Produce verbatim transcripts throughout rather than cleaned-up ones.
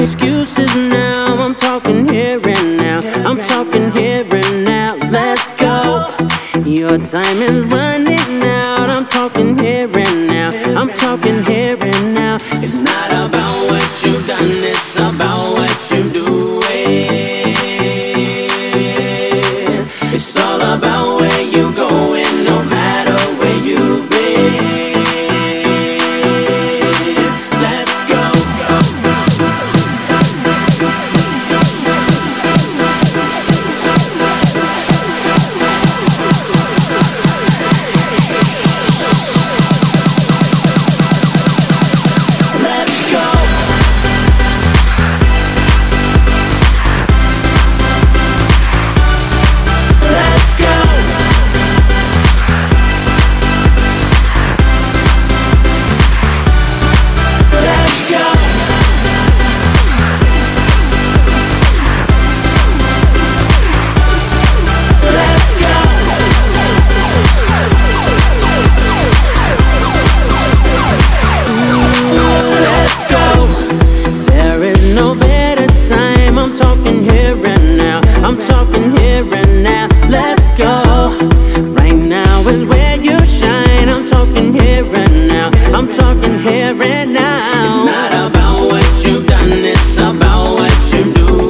excuses now. I'm talking here and now. I'm talking here and now. Let's go. Your time is running out. I'm talking here and now. I'm talking here and now. It's not about what you've done, it's about what you do. It's all about where you going, no matter where you've been. Let's go. Let's go. I'm talking here and now, let's go. Right now is where you shine. I'm talking here and now. I'm talking here and now. It's not about what you've done, it's about what you do.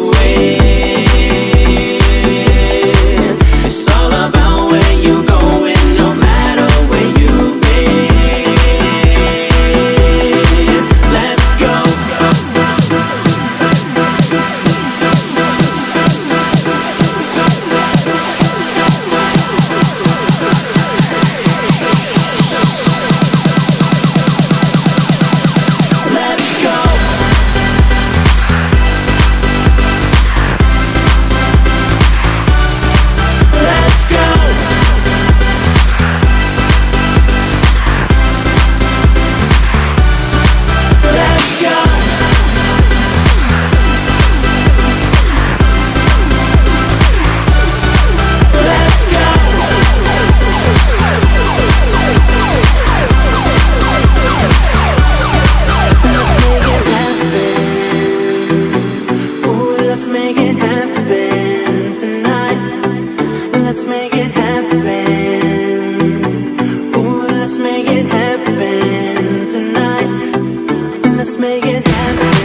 It's all about where you going, no matter where you've been. Let's go. Let's make it happen tonight. Let's make it happen. Ooh, let's make it happen tonight. Let's make it happen.